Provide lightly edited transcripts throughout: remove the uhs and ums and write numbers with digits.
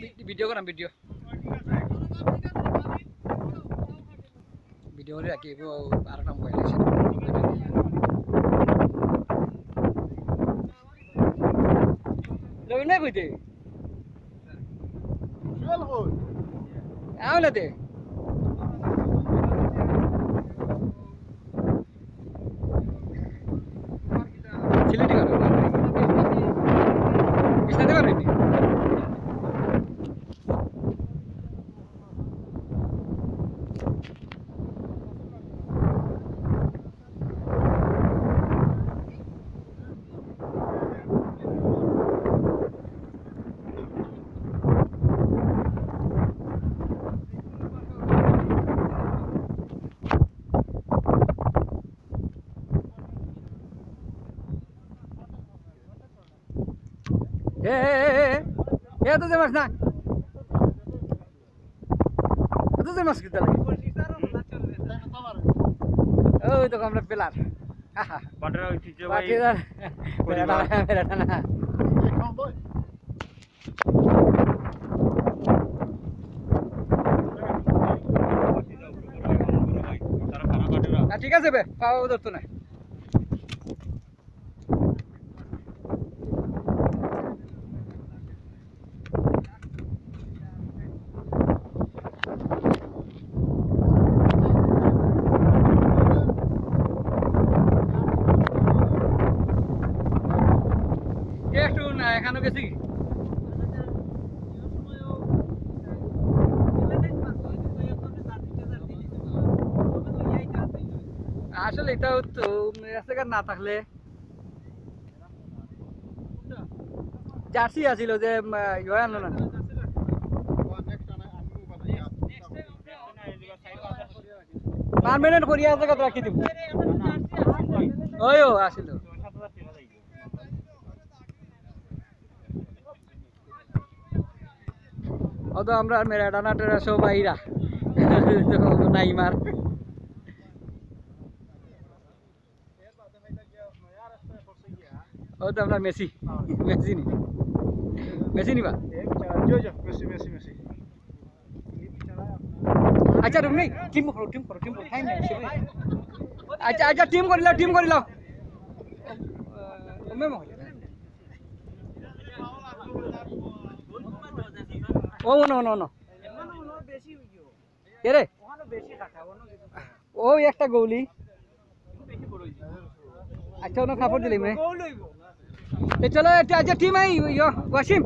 video করাম video video করে রাখি আর একটা মোবাইল আছে রবিন ভাই কইতে আওলাতে সিলেটি করো বিছনাতে পারবেন তো যে মাছ না তো যে মাছ কিনতে লাগে ওই তো আমরা পেলার ঠিক আছে বে পাওয়া ধরতো না এখানে গেছি আসলে এটা তো রাস্তাঘাট না থাকলে জার্সি আছিল যে ইয়ে আনলো না পারমানেন্ট করিয়া জায়গা রাখি দিব ওই আসিল ও তো আমরা মেরাডানা টেরা সব আইরা নাইমার ও তো আমরা মেসি মেসি নি মেসি নিবা আচ্ছা রুম নেই টিম করো টাইম নেই আচ্ছা আচ্ছা টিম করিলাও মেমো ও নো রে ও একটা গৌলি আচ্ছা ওনো কাপড় দিলি মে চলো আচ্ছা টিম আই ওয়াসিম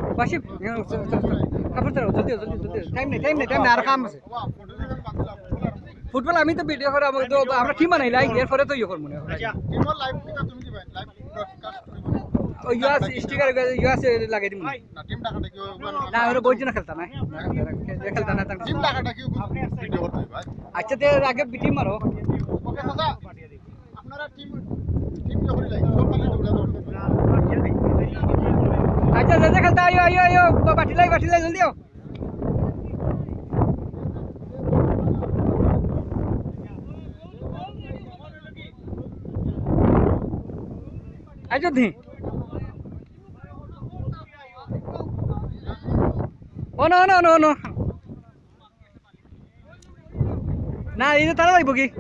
কাপড় চলো জলদি টাইম নেই আর কাম আছে ফুটবল আমি তো ভিডিও করে আমরা টিম বানাই লাই এরপরে তো ইয়ে করব মনে হয় টিমর লাইভ তুমি দিবা লাইভ ব্রডকাস্ট ও ইউএস স্টিকার ইউএস লাগাই দিমু না টিম টাকাটা কি না ওরা বইজ না খেলতা না টিম টাকাটা কি ভিডিও করতে ভাই আচ্ছা তে আগে টিম মারো ওকে দাদা আপনারা টিম জহরি লাই সব পালে দৌড়া আচ্ছা দাদা খেলতা আইও বাটি লাই জলদি আও আচ্ছা দি ও নো না এই তারা লাগবো কি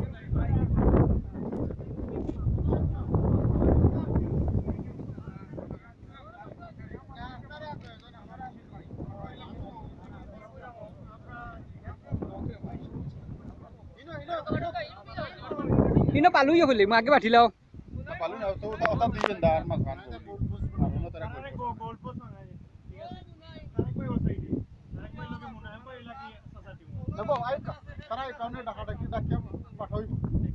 ইনো পালু ইয়ে হলি আগে বাঠি লাও পালু না তো ওটা দিবেন দা আর মাছ ভান করব আর তারা গোল পোস্ট না তারা কই ওসাইডি তারা কই লগে মনে হয় কই লাগি সোসাইটি দেখো আই তারা একাউন্টে টাকাটা কি ডাকে পাঠাইব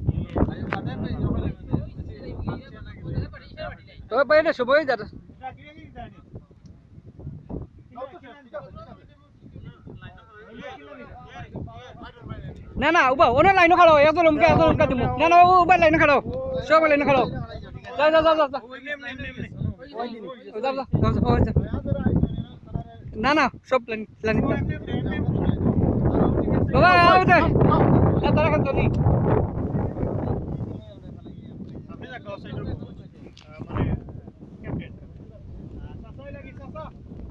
তো বাইরে সবাই যাবে না উবা ওনা লাইন খাড়ো এত লমকা দিমু না উবা লাইন খাড়ো সব লাইন খাড়ো যা না সব লাইন বাবা আও দে তারা খান তো নি